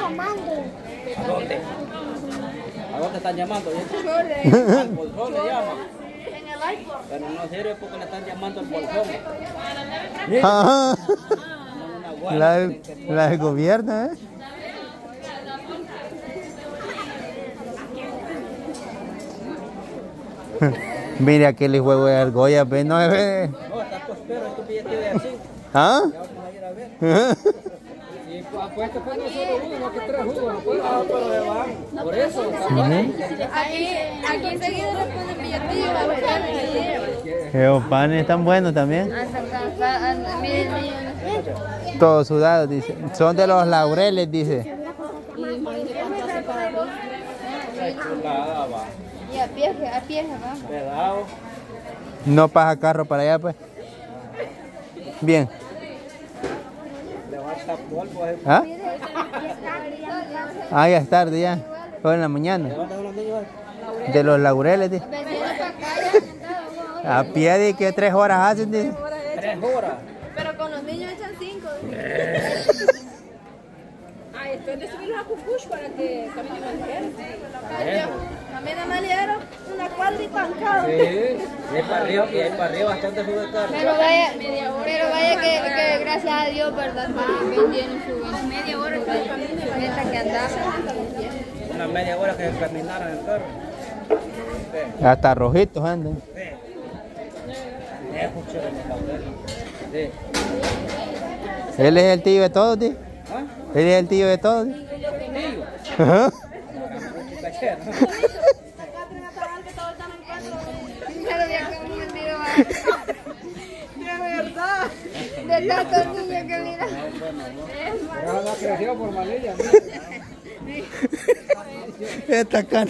¿A dónde? ¿A dónde están llamando? Al bolsón le llaman. Pero no sirve porque le están llamando al bolsón. Ajá. La del gobierno, ¿eh? Mira aquel juego de argolla, ¿ves? No, ¿ves? No, está costero, estos billetes de así. ¿Ah? Ya vamos a ir a ver. Y apuesto que no solo uno, no que tres jugos, no puede. Ah, pero se van. Por eso, está bueno. Aquí enseguida le ponen billetillos a los panes. Los panes están buenos también. Todos sudados, dice. Son de los laureles, dice. Chulada, va. Y a pie, va. Pedado. No pasa carro para allá, pues. Bien. Le va a echar polvo. ¿Ah? Ah, ya es tarde ya. O en la mañana. ¿Dónde los niños? De los laureles, dice. A pie de que 3 horas hacen, dice. 3 horas. Pero con los niños echan 5. Ay, estoy de subirlos a Cucush para que caminen más ligero. Camina más ligero, una cuadra y pancado. Sí, y ahí para arriba bastante sube carro. Pero vaya que gracias a Dios, ¿verdad? Bien lleno su media hora está el camino. Esta que andaba. Una media hora que caminaron en el carro. Sí. Hasta rojitos andan. Sí. Sí. Él es el tío de todos, tío. ¿Ah? Él es el tío de todos. Tío. Ajá. Cachero. De verdad. De tantos niños que mira. Pero no creció por malilla. Esta cara.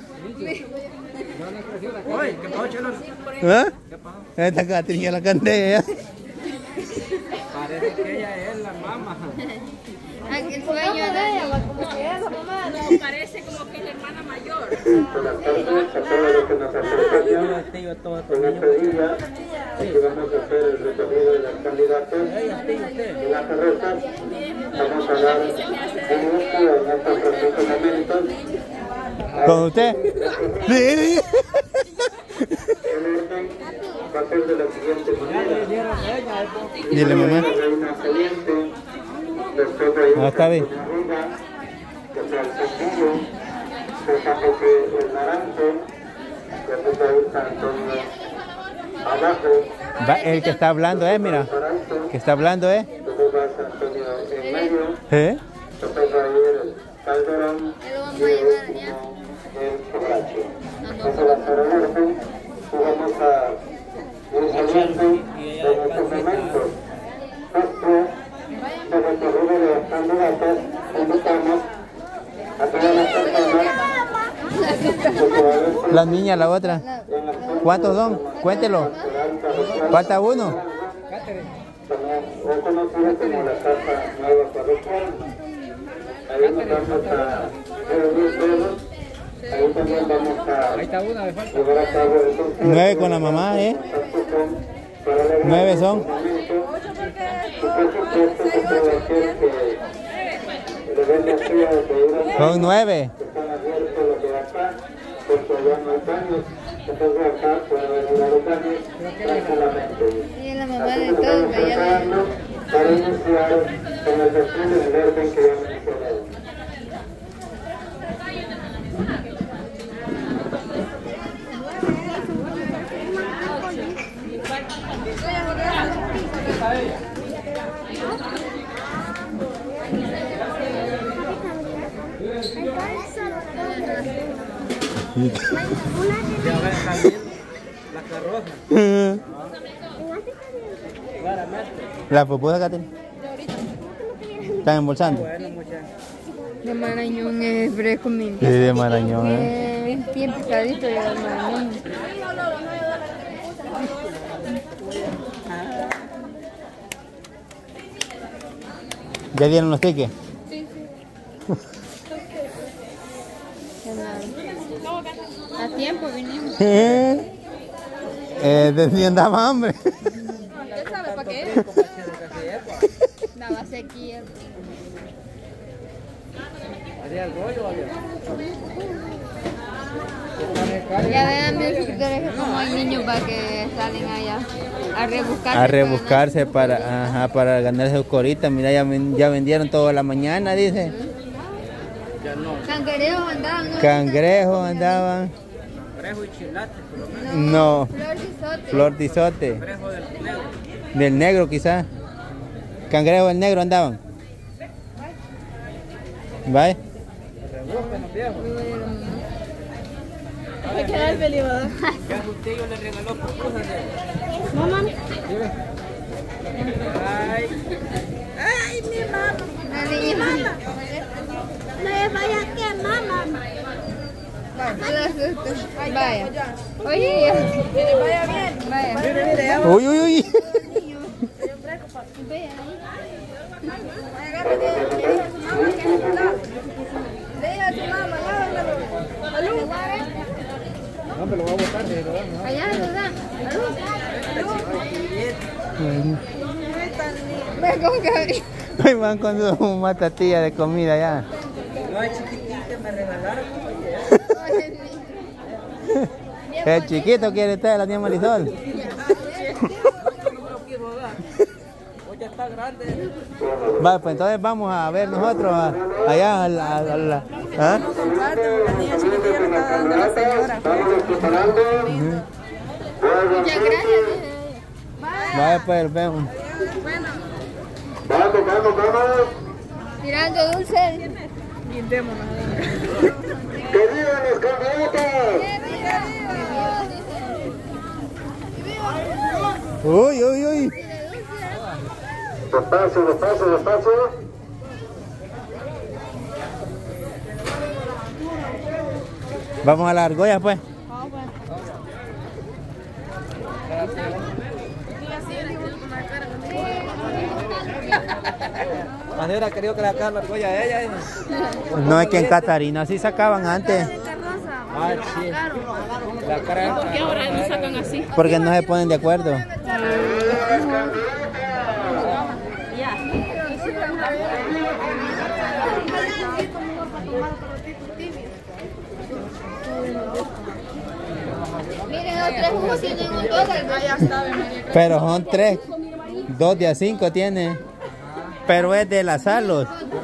Oye, ¿qué pasó, Chelo? ¿Ah? ¿Qué pasó? Esta Catrina la candela. Parece que ella es la mamá. Aquí el sueño de ella. No, parece como que es la hermana mayor. Buenas tardes a todos los que nos acompañan Tío de todos estos en niños. este día. Aquí vamos a hacer el recorrido de las candidatas en la carreta. Vamos a dar inicio en estos precisos momentos. ¿Con usted? Sí. El orden va a ser de la siguiente manera. Dile, mamá. Reina saliente, después de ahí Ah, está bien. Doña Ruda, que sea el sencillo, de San José el Naranjo, después de ahí San Antonio abajo. Va, el que está hablando es, mira. Que está hablando es. Después va San Antonio en medio, ¿Eh? después va a ir el Calderón y el último el Quebracho. Ese va a ser el orden y vamos a ir saliendo en estos momentos. Esto de recorrido de las candidatas, invitamos a todas las personas que se vayan La niña, la otra. en las ¿Cuántos son? Cuéntelo. Falta uno. también o conocida como la Casa Nueva Parroquial. Ahí nos vamos a reunir todos. Ahí también vamos a llevar a cabo el concierto. 9 con la mamá, ¿eh? 9 son. Son 9. Están abiertos los de acá, porque allá no hay baños. Entonces acá pueden venir a los baños tranquilamente. Y la mamá Así de que todos, estamos ella preparando para iniciar con el desfile del orden que ya mencioné. Ya va a salir la carroza. Claramente. La pupusa, Catrina. Están embolsando. Bueno, muchachos. de Marañón es fresco, mi. Sí, de Marañón, ¿eh? Es bien picadito de Marañón. ¿Ya dieron los tickets? A tiempo vinimos. Andaba hambre. ¿Usted sabe para qué? Daba sequía. ¿Haría el rollo, vale? Ya vean, mis suscriptores, que como hay niños para que salen allá a rebuscarse para ganarse su corita. Mira, ya vendieron toda la mañana, dice. Ya no. Cangrejos andaban, ¿no? Cangrejos andaban. Cangrejo y chilate, por lo menos. No, Flor de isote. flor de isote. Cangrejo del negro. Del negro quizás. Cangrejo del negro andaban. ¿Vale? Rebuscan los viejos. Hay que dar peligro. ¿Qué ajustillo le regaló pupusas de? Mamá. Ay, Ay, mi mamá. Mi mamá. No me vaya a quemar, mamá. Vaya. Oye, vaya bien. Vaya. Uy, uy, uy. no me lo voy a botar de verdad, ¿no? Allá, ¿verdad? Ahí van con su matatilla de comida ya. No hay chiquitita, me regalaron. El chiquito quiere estar la tía Marisol. No me lo quiero dar. Hoy ya está grande. Vale, pues entonces vamos a ver nosotros allá a la ¿ah? La niña chiquitilla le está dando a la señora. Muchas gracias. Vaya, pues vemos. Vamos. Tirando dulce. ¡Que vivan los candidatos! Uy, uy, uy. Despacio. Vamos a la argolla, pues. Cuando hubiera querido que le sacara la argolla a ella. No, es que en Catarina sí sacaban antes. Ah, sí. La cara. ¿Por qué ahora no sacan así? Porque no se ponen de acuerdo. Miren, los tres jugos tienen $1. Ya está, Pero son 3. 2 de a 5 tiene. Pero es de las salos.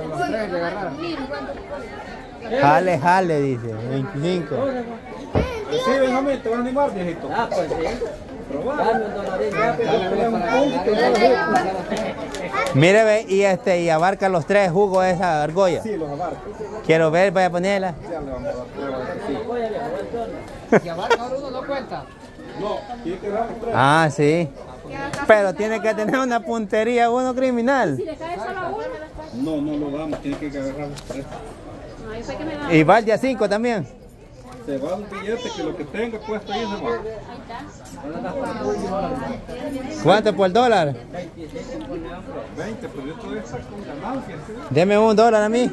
Jale, dice. 25. Sí, Benjamín, te van a animar, viejito. Ah, pues sí. Dame un dólarín. Mire, ve, y abarca los 3 jugos de esa argolla. Sí, los abarca. Quiero ver, voy a ponerla. Ya le vamos a dar prueba de que sí. Si abarca ahora uno no cuenta. No, tiene que dar 3. Ah, sí. Pero tiene que tener una puntería uno criminal. No lo damos, tiene que agarrar los 3. Y va el día 5 también. Se va un billete que lo que tenga puesto ahí se va. ¿Cuánto por $1? 20, pero esto es con ganancias. ¿Sí? Deme $1 a mí.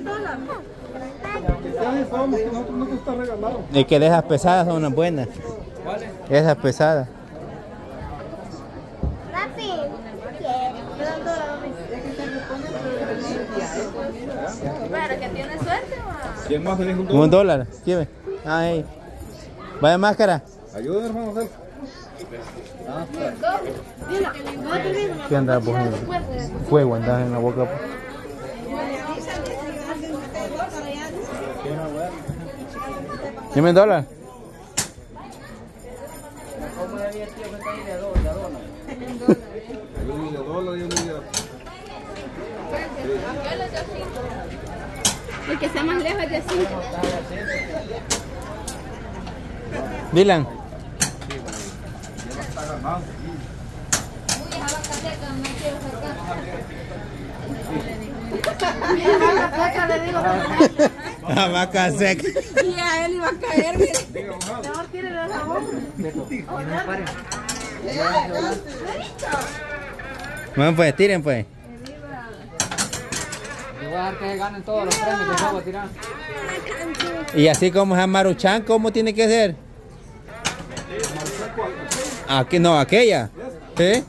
Ya sabemos que nosotros no nos está regalado. Y que esas pesadas son unas buenas. ¿Vale? Esas pesadas. Pero que tiene suerte, ¿Quién más tenés un $1. ¿Quién? Ahí. Vaya máscara. Ayuda, hermano. ¿Qué andas vos? Fuego andas en la boca. Dime $1. El que sea más lejos de así. Dylan. La vaca seca. Y a él iba a caer, mire. Mejor tírele la boca. Bueno, pues tiren pues. Yo voy a dejar que ganen todos los premios que voy a tirar. Y así como es Maruchan, ¿cómo tiene que ser? Aquí no, aquella. ¿Sí?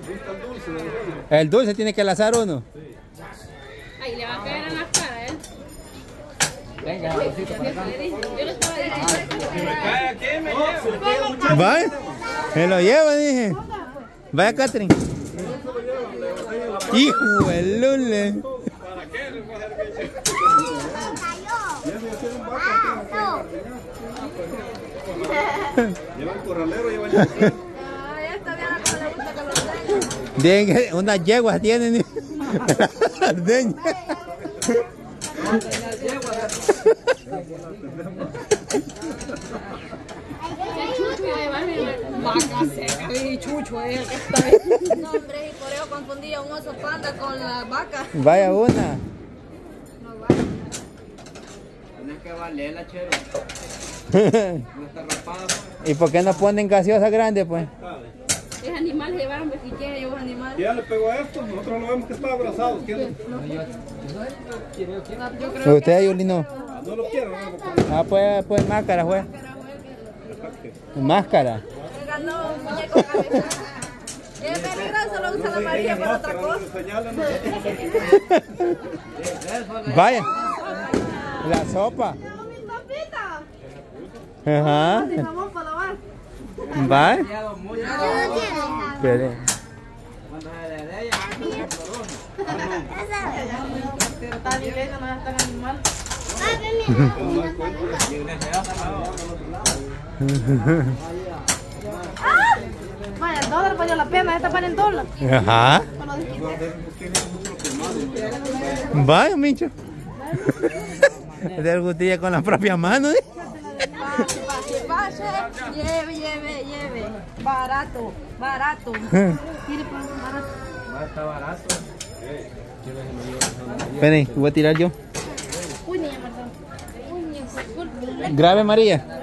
El dulce tiene que lazar uno. Ahí le va a caer en la cara, ¿eh? Venga, Josito, para acá. Yo lo estaba diciendo. Si me cae aquí, me llevo. Vaya, se lo lleva, dije. Vaya, Catherine. Hijo de lule. ¿Para qué le voy a hacer que lleva el corralero, lleva el Ya está bien, a como le gusta que lo tenga. Dicen que unas yeguas tienen. Ordeña. Vaca seca y chucho es el que está ahí. No, hombre, y por eso confundía un oso panda con la vaca. Vaya una. Tienes que valerla, chero. No está rapada. ¿Y por qué no ponen gaseosa grande, pues? Es animal, llevaron bequiquea, llevó animal. ¿Quién le pegó a esto? Nosotros lo vemos que está abrazado. ¿Quién? Usted, Yuli, no. No lo quiero, no lo quiero. Ah, pues máscara, pues. Máscara. Él ganó un muñeco cabezón. Es peligroso, lo usa la María para otra cosa. Vaya. La sopa. Ajá. Vamos para lavar. Vaya. Espere. Cuando se le dé, ya. Pero está viviendo, no es tan animal. Vaya, el dólar valió la pena, esta para el dólar. Ajá. Vaya, Mincho. De gustilla con la propia mano. Pase, lleve. Barato. Quiere poner barato. Está barato. Esperen, voy a tirar yo. Uy, niña, perdón. Uy, niña, disculpe. Grave, María.